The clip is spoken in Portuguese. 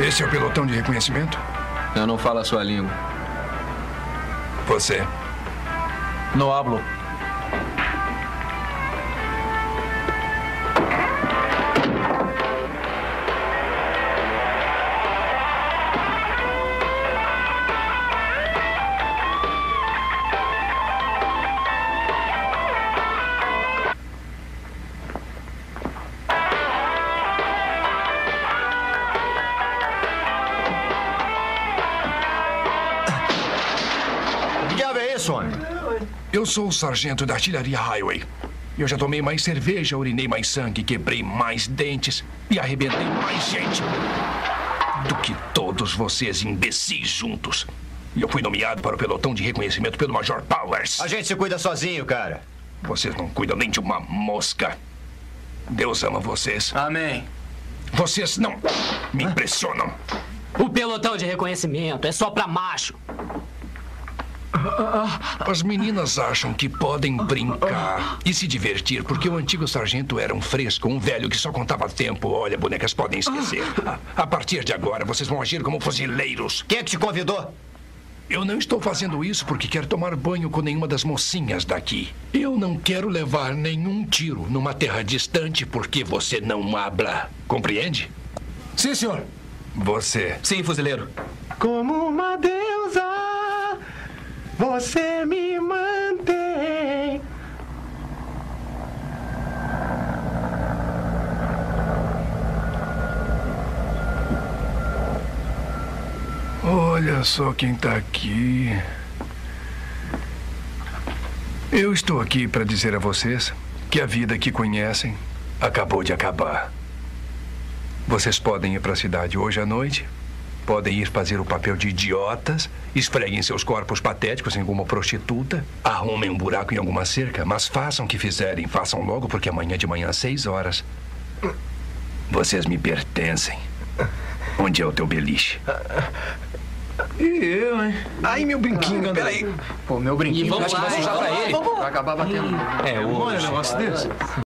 Esse é o pelotão de reconhecimento? Eu não falo a sua língua. Você? No hablo. Eu sou o sargento da artilharia Highway. Eu já tomei mais cerveja, urinei mais sangue, quebrei mais dentes e arrebentei mais gente do que todos vocês imbecis juntos. E eu fui nomeado para o pelotão de reconhecimento pelo Major Powers. A gente se cuida sozinho, cara. Vocês não cuidam nem de uma mosca. Deus ama vocês. Amém. Vocês não me impressionam. O pelotão de reconhecimento é só pra macho. As meninas acham que podem brincar e se divertir porque o antigo sargento era um fresco, um velho que só contava tempo. Olha, bonecas podem esquecer. A partir de agora, vocês vão agir como fuzileiros. Quem é que te convidou? Eu não estou fazendo isso porque quero tomar banho com nenhuma das mocinhas daqui. Eu não quero levar nenhum tiro numa terra distante porque você não habla. Compreende? Sim, senhor. Você. Sim, fuzileiro. Como uma deusa, você me mantém. Olha só quem tá aqui. Eu estou aqui para dizer a vocês que a vida que conhecem acabou de acabar. Vocês podem ir para a cidade hoje à noite, podem ir fazer o papel de idiotas, esfreguem seus corpos patéticos em alguma prostituta, arrumem um buraco em alguma cerca, mas façam o que fizerem, façam logo, porque amanhã de manhã às 6 horas vocês me pertencem. Onde é o teu beliche? E eu, hein? Ai, meu brinquinho, peraí. Pô, meu brinquinho. Vamos Acho que vai lá, sujar pra ele. vamos lá. Vai acabar batendo. Olha o negócio desse.